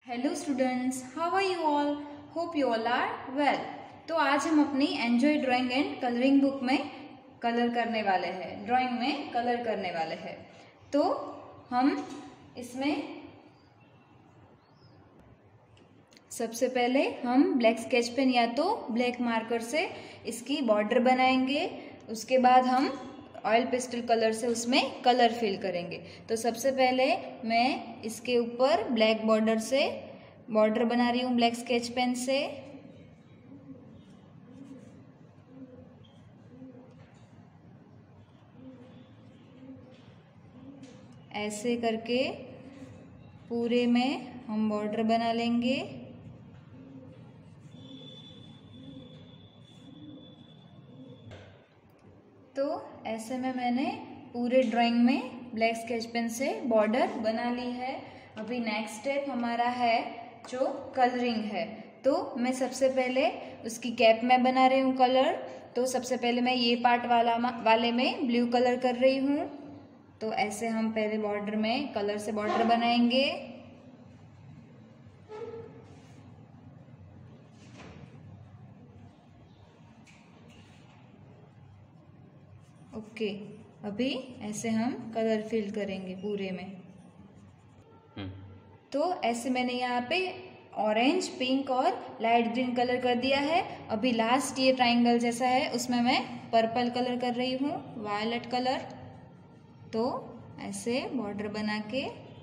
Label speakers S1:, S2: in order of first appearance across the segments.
S1: Hello students, how are you all? Hope you all are well. तो आज हम अपनी enjoy drawing and colouring book में colour करने वाले हैं, ड्राइंग में कलर करने वाले हैं। तो हम इसमें सबसे पहले हम ब्लैक स्केच पेन या तो ब्लैक मार्कर से इसकी बॉर्डर बनाएंगे। उसके बाद हम ऑयल पेस्टल कलर से उसमें कलर फिल करेंगे। तो सबसे पहले मैं इसके ऊपर ब्लैक बॉर्डर से बॉर्डर बना रही हूँ ब्लैक स्केच पेन से। ऐसे करके पूरे में हम बॉर्डर बना लेंगे। तो ऐसे में मैंने पूरे ड्राइंग में ब्लैक स्केच पेन से बॉर्डर बना ली है। अभी नेक्स्ट स्टेप हमारा है जो कलरिंग है। तो मैं सबसे पहले उसकी कैप में बना रही हूँ कलर। तो सबसे पहले मैं ये पार्ट वाले में ब्लू कलर कर रही हूँ। तो ऐसे हम पहले बॉर्डर में कलर से बॉर्डर बनाएंगे। ओके, अभी ऐसे हम कलर फिल करेंगे पूरे में। तो ऐसे मैंने यहाँ पे ऑरेंज, पिंक और लाइट ग्रीन कलर कर दिया है। अभी लास्ट ये ट्राइंगल जैसा है उसमें मैं पर्पल कलर कर रही हूँ, वायलेट कलर। तो ऐसे बॉर्डर बना के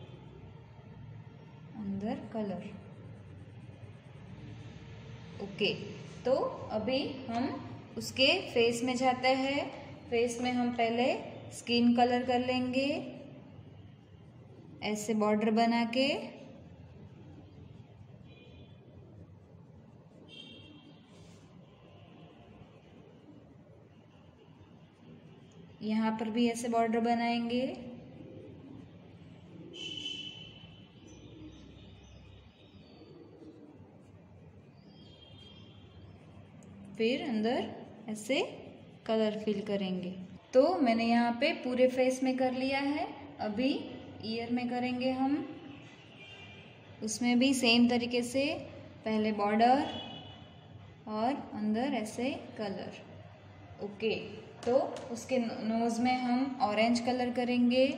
S1: अंदर कलर। ओके, तो अभी हम उसके फेस में जाते हैं। फेस में हम पहले स्किन कलर कर लेंगे, ऐसे बॉर्डर बना के। यहाँ पर भी ऐसे बॉर्डर बनाएंगे। फिर अंदर ऐसे कलर फिल करेंगे। तो मैंने यहाँ पे पूरे फेस में कर लिया है। अभी ईयर में करेंगे हम। उसमें भी सेम तरीके से पहले बॉर्डर और अंदर ऐसे कलर। ओके, तो उसके नोज में हम ऑरेंज कलर करेंगे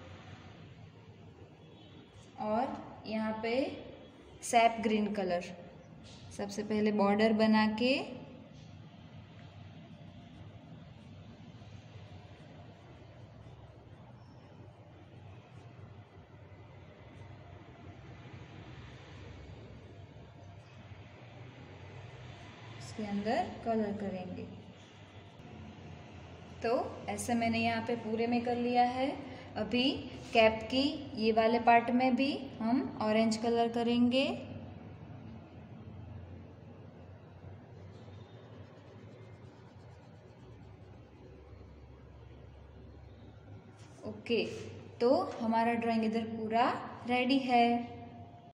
S1: और यहाँ पे सैप ग्रीन कलर। सबसे पहले बॉर्डर बना के इसके अंदर कलर करेंगे। तो ऐसे मैंने यहाँ पे पूरे में कर लिया है। अभी कैप की ये वाले पार्ट में भी हम ऑरेंज कलर करेंगे। ओके, तो हमारा ड्राइंग इधर पूरा रेडी है।